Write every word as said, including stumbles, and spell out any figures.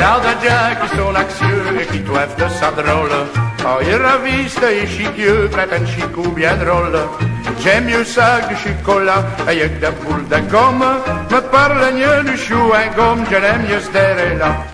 a des gens qui sont anxieux et qui doivent de ça drôle. Oh, il raviste et chiquieux, prête un chicou bien drôle. J'aime mieux ça que du chocolat, avec des boules de gomme. Me parle mieux du chou, un gomme, je l'aime mieux ce là.